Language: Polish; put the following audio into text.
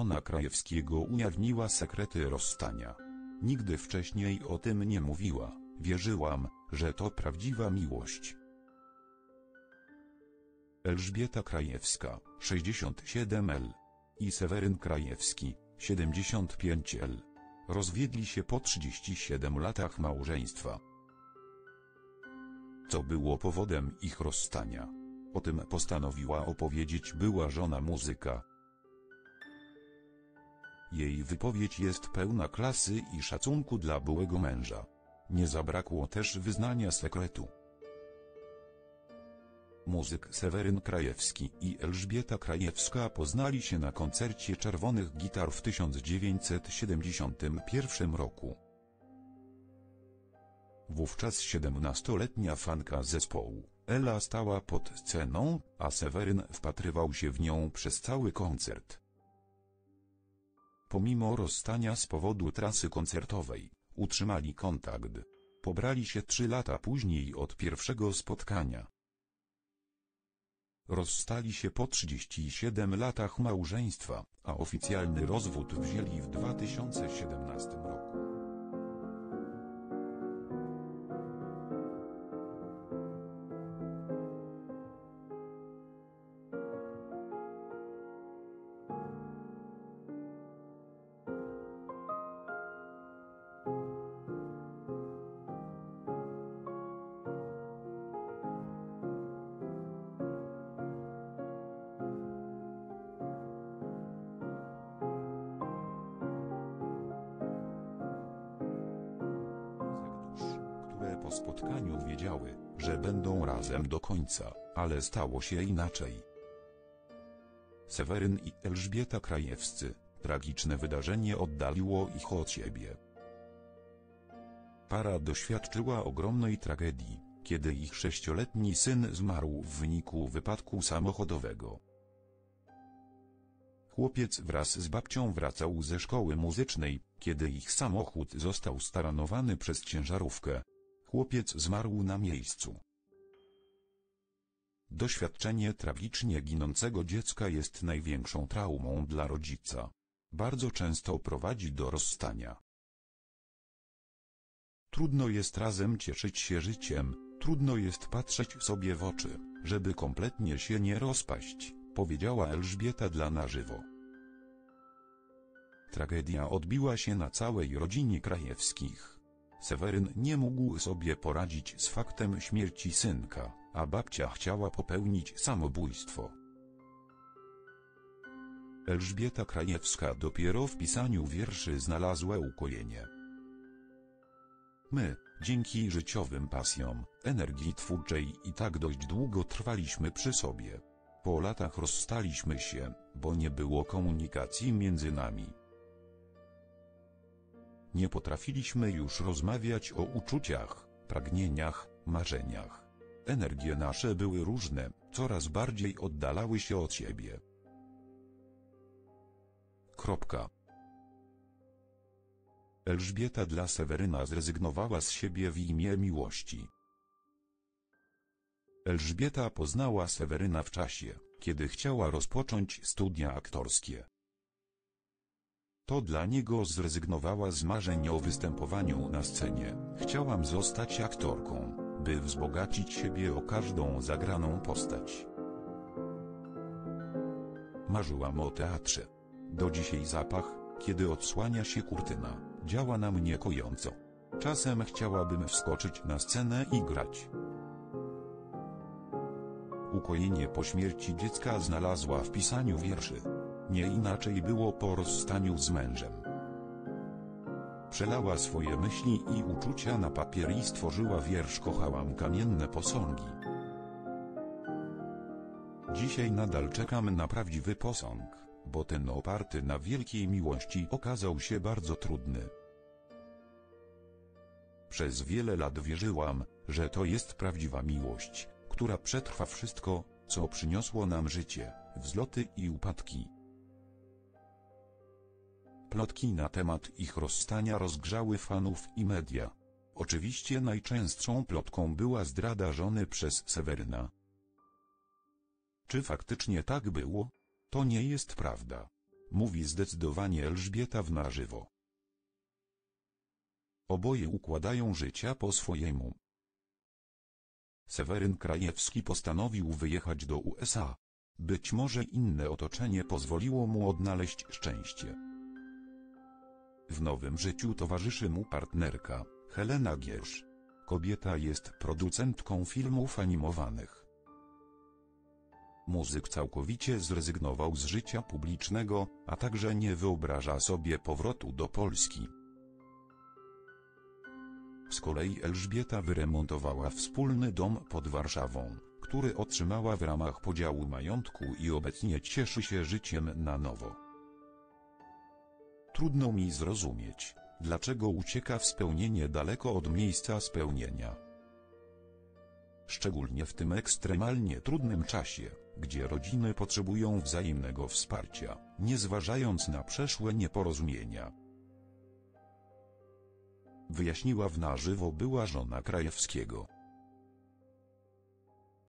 żona Krajewskiego ujawniła sekrety rozstania. Nigdy wcześniej o tym nie mówiła. Wierzyłam, że to prawdziwa miłość. Elżbieta Krajewska, 67L. I Seweryn Krajewski, 75L. Rozwiedli się po 37 latach małżeństwa. Co było powodem ich rozstania? O tym postanowiła opowiedzieć była żona muzyka. Jej wypowiedź jest pełna klasy i szacunku dla byłego męża. Nie zabrakło też wyznania sekretu. Muzyk Seweryn Krajewski i Elżbieta Krajewska poznali się na koncercie Czerwonych Gitar w 1971 roku. Wówczas 17-letnia fanka zespołu, Ela, stała pod sceną, a Seweryn wpatrywał się w nią przez cały koncert. Pomimo rozstania z powodu trasy koncertowej, utrzymali kontakt. Pobrali się 3 lata później od pierwszego spotkania. Rozstali się po 37 latach małżeństwa, a oficjalny rozwód wzięli w 2017 roku. Po spotkaniu wiedziały, że będą razem do końca, ale stało się inaczej. Seweryn i Elżbieta Krajewscy, tragiczne wydarzenie oddaliło ich od siebie. Para doświadczyła ogromnej tragedii, kiedy ich 6-letni syn zmarł w wyniku wypadku samochodowego. Chłopiec wraz z babcią wracał ze szkoły muzycznej, kiedy ich samochód został staranowany przez ciężarówkę. Chłopiec zmarł na miejscu. Doświadczenie tragicznie ginącego dziecka jest największą traumą dla rodzica. Bardzo często prowadzi do rozstania. Trudno jest razem cieszyć się życiem, trudno jest patrzeć sobie w oczy, żeby kompletnie się nie rozpaść, powiedziała Elżbieta dla Na żywo. Tragedia odbiła się na całej rodzinie Krajewskich. Seweryn nie mógł sobie poradzić z faktem śmierci synka, a babcia chciała popełnić samobójstwo. Elżbieta Krajewska dopiero w pisaniu wierszy znalazła ukojenie. My, dzięki życiowym pasjom, energii twórczej i tak dość długo trwaliśmy przy sobie. Po latach rozstaliśmy się, bo nie było komunikacji między nami. Nie potrafiliśmy już rozmawiać o uczuciach, pragnieniach, marzeniach. Energie nasze były różne, coraz bardziej oddalały się od siebie. Elżbieta dla Seweryna zrezygnowała z siebie w imię miłości. Elżbieta poznała Seweryna w czasie, kiedy chciała rozpocząć studia aktorskie. To dla niego zrezygnowała z marzeń o występowaniu na scenie. Chciałam zostać aktorką, by wzbogacić siebie o każdą zagraną postać. Marzyłam o teatrze. Do dzisiaj zapach, kiedy odsłania się kurtyna, działa na mnie kojąco. Czasem chciałabym wskoczyć na scenę i grać. Ukojenie po śmierci dziecka znalazła w pisaniu wierszy. Nie inaczej było po rozstaniu z mężem. Przelała swoje myśli i uczucia na papier i stworzyła wiersz Kochałam kamienne posągi. Dzisiaj nadal czekam na prawdziwy posąg, bo ten oparty na wielkiej miłości okazał się bardzo trudny. Przez wiele lat wierzyłam, że to jest prawdziwa miłość, która przetrwa wszystko, co przyniosło nam życie, wzloty i upadki. Plotki na temat ich rozstania rozgrzały fanów i media. Oczywiście najczęstszą plotką była zdrada żony przez Seweryna. Czy faktycznie tak było? To nie jest prawda. mówi zdecydowanie Elżbieta w Na żywo. Oboje układają życia po swojemu. Seweryn Krajewski postanowił wyjechać do USA. Być może inne otoczenie pozwoliło mu odnaleźć szczęście. W nowym życiu towarzyszy mu partnerka, Helena Giersz. Kobieta jest producentką filmów animowanych. Muzyk całkowicie zrezygnował z życia publicznego, a także nie wyobraża sobie powrotu do Polski. Z kolei Elżbieta wyremontowała wspólny dom pod Warszawą, który otrzymała w ramach podziału majątku i obecnie cieszy się życiem na nowo. Trudno mi zrozumieć, dlaczego ucieka w spełnienie daleko od miejsca spełnienia. Szczególnie w tym ekstremalnie trudnym czasie, gdzie rodziny potrzebują wzajemnego wsparcia, nie zważając na przeszłe nieporozumienia. Wyjaśniła w Na żywo była żona Krajewskiego.